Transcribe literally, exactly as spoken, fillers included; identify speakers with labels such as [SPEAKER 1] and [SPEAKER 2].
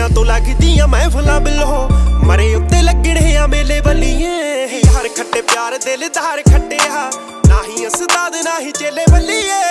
[SPEAKER 1] मेलियां तो लगदियां महफिलां बिलो मरे उत्ते लगणे आ मेले बल्लिए यार खट्टे प्यार दिलदार खट्टे आ ना ही उस्ताद ना ही चेले बल्लिए।